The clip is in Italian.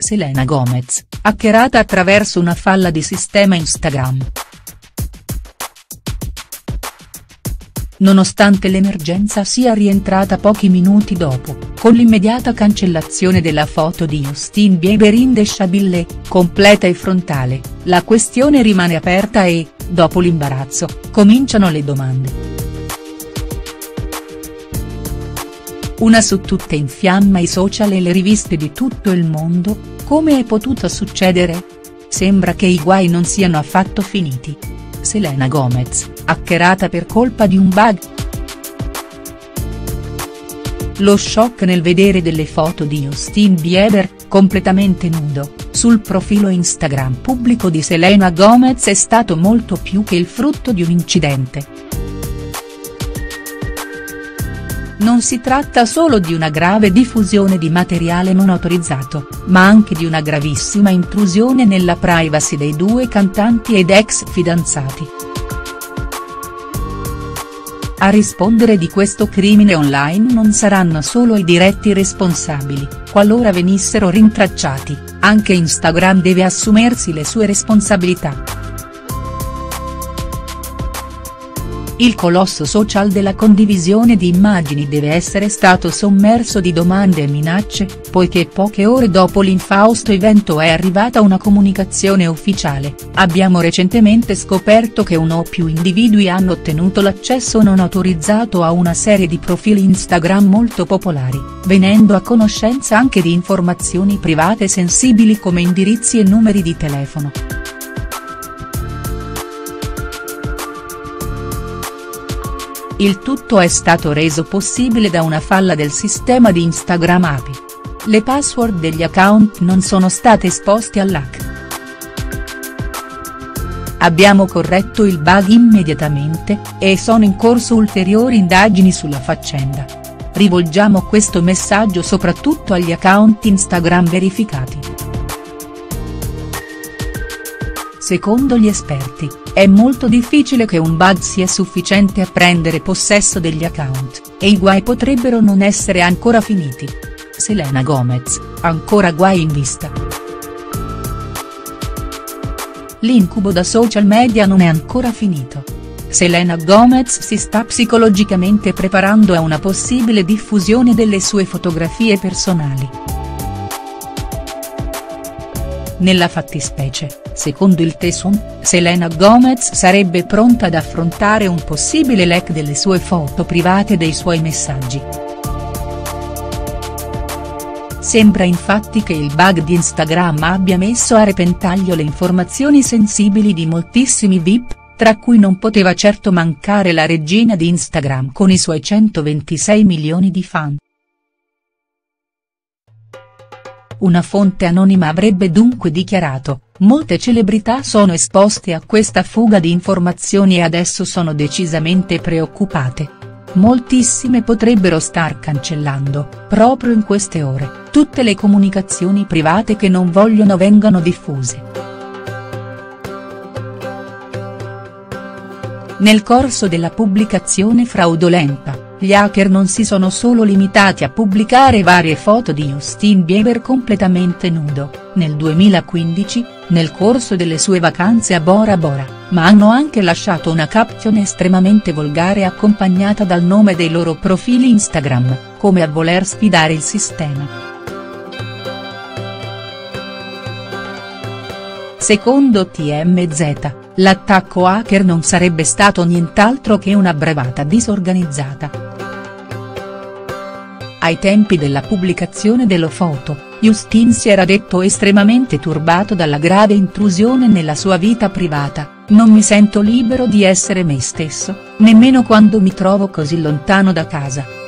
Selena Gomez, hackerata attraverso una falla di sistema Instagram. Nonostante l'emergenza sia rientrata pochi minuti dopo, con l'immediata cancellazione della foto di Justin Bieber indesciabile, completa e frontale, la questione rimane aperta e, dopo l'imbarazzo, cominciano le domande. Una su tutte infiamma i social e le riviste di tutto il mondo: come è potuto succedere? Sembra che i guai non siano affatto finiti. Selena Gomez, hackerata per colpa di un bug. Lo shock nel vedere delle foto di Justin Bieber, completamente nudo, sul profilo Instagram pubblico di Selena Gomez è stato molto più che il frutto di un incidente. Non si tratta solo di una grave diffusione di materiale non autorizzato, ma anche di una gravissima intrusione nella privacy dei due cantanti ed ex fidanzati. A rispondere di questo crimine online non saranno solo i diretti responsabili, qualora venissero rintracciati, anche Instagram deve assumersi le sue responsabilità. Il colosso social della condivisione di immagini deve essere stato sommerso di domande e minacce, poiché poche ore dopo l'infausto evento è arrivata una comunicazione ufficiale: abbiamo recentemente scoperto che uno o più individui hanno ottenuto l'accesso non autorizzato a una serie di profili Instagram molto popolari, venendo a conoscenza anche di informazioni private sensibili come indirizzi e numeri di telefono. Il tutto è stato reso possibile da una falla del sistema di Instagram API. Le password degli account non sono state esposte all'hack. Abbiamo corretto il bug immediatamente, e sono in corso ulteriori indagini sulla faccenda. Rivolgiamo questo messaggio soprattutto agli account Instagram verificati. Secondo gli esperti, è molto difficile che un bug sia sufficiente a prendere possesso degli account, e i guai potrebbero non essere ancora finiti. Selena Gomez, ancora guai in vista. L'incubo da social media non è ancora finito. Selena Gomez si sta psicologicamente preparando a una possibile diffusione delle sue fotografie personali. Nella fattispecie, secondo il The Sun, Selena Gomez sarebbe pronta ad affrontare un possibile leak delle sue foto private e dei suoi messaggi. Sembra infatti che il bug di Instagram abbia messo a repentaglio le informazioni sensibili di moltissimi VIP, tra cui non poteva certo mancare la regina di Instagram con i suoi 126 milioni di fan. Una fonte anonima avrebbe dunque dichiarato: molte celebrità sono esposte a questa fuga di informazioni e adesso sono decisamente preoccupate. Moltissime potrebbero star cancellando, proprio in queste ore, tutte le comunicazioni private che non vogliono vengano diffuse. Nel corso della pubblicazione fraudolenta, gli hacker non si sono solo limitati a pubblicare varie foto di Justin Bieber completamente nudo, nel 2015, nel corso delle sue vacanze a Bora Bora, ma hanno anche lasciato una caption estremamente volgare accompagnata dal nome dei loro profili Instagram, come a voler sfidare il sistema. Secondo TMZ, l'attacco hacker non sarebbe stato nient'altro che una bravata disorganizzata. Ai tempi della pubblicazione delle foto, Justin si era detto estremamente turbato dalla grave intrusione nella sua vita privata: non mi sento libero di essere me stesso, nemmeno quando mi trovo così lontano da casa.